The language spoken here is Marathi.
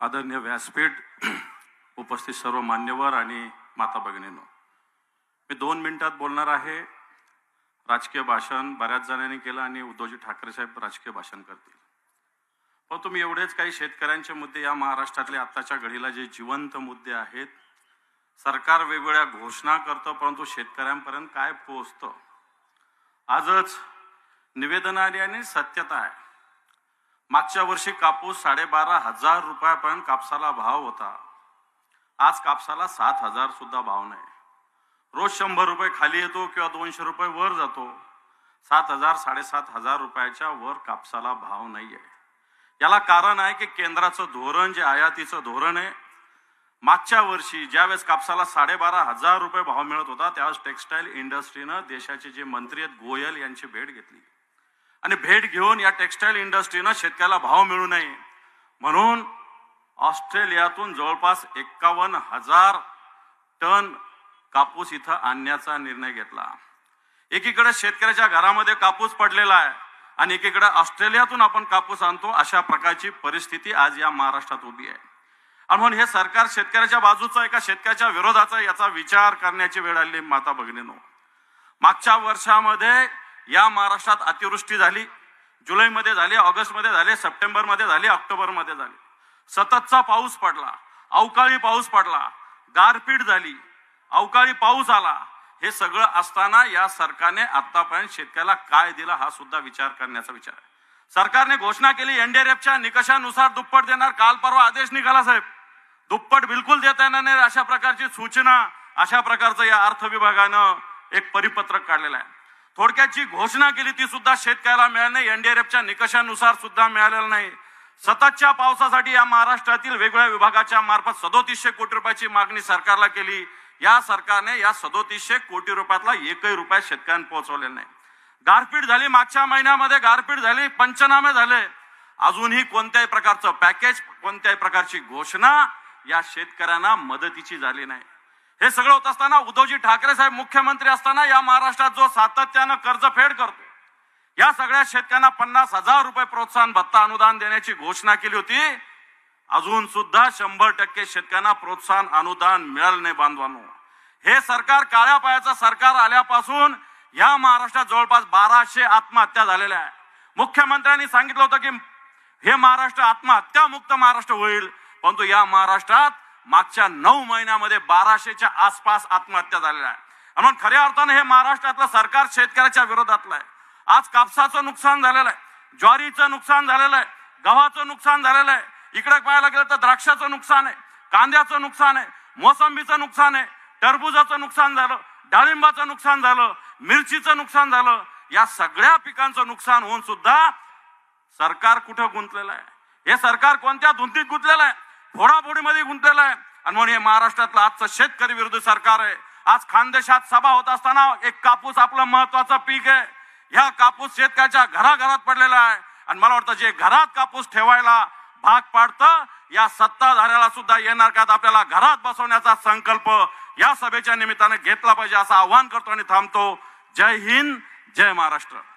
आदरणीय व्यासपीठ, उपस्थित सर्व मान्यवर आणि माता भगिनींनो, मी 2 मिनिटात बोलणार आहे. राजकीय भाषण बऱ्याच जणांनी केलं आणि उद्धवजी ठाकरे साहेब राजकीय भाषण करतील. पण तुम्ही एवढेच काही शेतकऱ्यांचे मुद्दे, या महाराष्ट्रातले आत्ताच्या घडीला जे जिवंत मुद्दे आहेत, सरकार वेगवेगळ्या घोषणा करतं परंतु शेतकऱ्यांपर्यंत काय पोहोचतं? आजच निवेदन आली आणि सत्यता आहे. मागच्या वर्षी कापूस 12,500 रुपयापर्यंत कापसाला भाव होता. आज कापसाला 7,000 सुद्धा भाव नाही. रोज 100 रुपये खाली येतो किंवा 200 रुपये वर जातो. 7,000 7,500 रुपयाच्या वर कापसाला भाव नाही आहे. याला कारण आहे की केंद्राचं धोरण, जे आयातीचं धोरण आहे, मागच्या वर्षी ज्यावेळेस कापसाला 12,500 रुपये भाव मिळत होता त्यावेळेस टेक्सटाईल इंडस्ट्रीनं देशाचे जे मंत्री आहेत गोयल यांची भेट घेतली आणि भेट घेऊन या टेक्सटाईल इंडस्ट्रीनं शेतकऱ्याला भाव मिळू नये म्हणून ऑस्ट्रेलियातून जवळपास 51,000 टन कापूस इथं आणण्याचा निर्णय घेतला. एकीकडे शेतकऱ्याच्या घरामध्ये कापूस पडलेला आहे आणि एकीकडे ऑस्ट्रेलियातून आपण कापूस आणतो. अशा प्रकारची परिस्थिती आज या महाराष्ट्रात उभी आहे. आणि म्हणून हे सरकार शेतकऱ्याच्या बाजूचं आहे का शेतकऱ्याच्या विरोधाचं, याचा विचार करण्याची वेळ आली. माता भगिनींनो, मागच्या वर्षामध्ये या महाराष्ट्रात अतिवृष्टी झाली. जुलैमध्ये झाली, ऑगस्टमध्ये झाली, सप्टेंबरमध्ये झाली, ऑक्टोबरमध्ये झाली. सततचा पाऊस पडला, अवकाळी पाऊस पडला, गारपीट झाली, अवकाळी पाऊस आला. हे सगळं असताना या सरकारने आतापर्यंत शेतकऱ्याला काय दिलं हा सुद्धा विचार करण्याचा विचार आहे. सरकारने घोषणा केली एनडीआरएफच्या निकषानुसार दुप्पट देणार. काल परवा आदेश निघाला साहेब, दुप्पट बिलकुल देता येणार नाही अशा प्रकारची सूचना, अशा प्रकारचं या अर्थ विभागानं एक परिपत्रक काढलेलं आहे. थोडक्यात जी घोषणा केली ती सुद्धा शेतकऱ्याला मिळाली नाही, एनडीआरएफच्या निकषानुसार सुद्धा मिळालेलं नाही. सततच्या पावसासाठी या महाराष्ट्रातील वेगवेगळ्या विभागाच्या मार्फत 3700 कोटी रुपयाची मागणी सरकारला केली. या सरकारने या 3700 कोटी रुपयातला एकही रुपया शेतकऱ्यांना पोहोचवलेला नाही. गारपीट झाली, मागच्या महिन्यामध्ये गारपीट झाली, पंचनामे झाले, अजूनही कोणत्याही प्रकारचं पॅकेज, कोणत्याही प्रकारची घोषणा या शेतकऱ्यांना मदतीची झाली नाही. हे सगळं होत असताना उद्धवजी ठाकरे साहेब मुख्यमंत्री असताना या महाराष्ट्रात जो सातत्यानं कर्जफेड करतो, या सगळ्या शेतकऱ्यांना 50,000 रुपये प्रोत्साहन भत्ता अनुदान देण्याची घोषणा केली होती. अजून सुद्धा 100% शेतकऱ्यांना प्रोत्साहन अनुदान मिळालं नाही. बांधवांनो, हे सरकार, काळ्या पायाचं सरकार आल्यापासून या महाराष्ट्रात जवळपास 1200 आत्महत्या झालेल्या आहे. मुख्यमंत्र्यांनी सांगितलं होतं की हे महाराष्ट्र आत्महत्या मुक्त महाराष्ट्र होईल, परंतु या महाराष्ट्रात मागच्या 9 महिन्यामध्ये 1200च्या आसपास आत्महत्या झालेल्या आहे. म्हणून खऱ्या अर्थाने हे महाराष्ट्रातलं सरकार शेतकऱ्याच्या विरोधातलं आहे. आज कापसाचं नुकसान झालेलं आहे, ज्वारीचं नुकसान झालेलं आहे, गव्हाचं नुकसान झालेलं आहे. इकडे पाहायला गेलं तर द्राक्षाचं नुकसान आहे, कांद्याचं नुकसान आहे, मोसंबीचं नुकसान आहे, टरबुजाचं नुकसान झालं, डाळिंबाचं नुकसान झालं, मिरचीचं नुकसान झालं. या सगळ्या पिकांचं नुकसान होऊन सुद्धा सरकार कुठं गुंतलेलं आहे? हे सरकार कोणत्या धुंदीत गुंतलेलं आहे? फोडाफोडीमध्ये गुंतलेलं आहे. आणि म्हणून हे महाराष्ट्रातलं आजचं शेतकरी विरोधी सरकार आहे. आज खानदेशात सभा होत असताना एक कापूस आपलं महत्वाचं पीक आहे, ह्या कापूस शेतकऱ्याच्या घराघरात पडलेला आहे. आणि मला वाटतं जे घरात कापूस ठेवायला भाग पाडतं, या सत्ताधाऱ्याला सुद्धा येणार का आपल्याला घरात बसवण्याचा संकल्प या सभेच्या निमित्ताने घेतला पाहिजे असं आवाहन करतो आणि थांबतो. जय हिंद, जय महाराष्ट्र.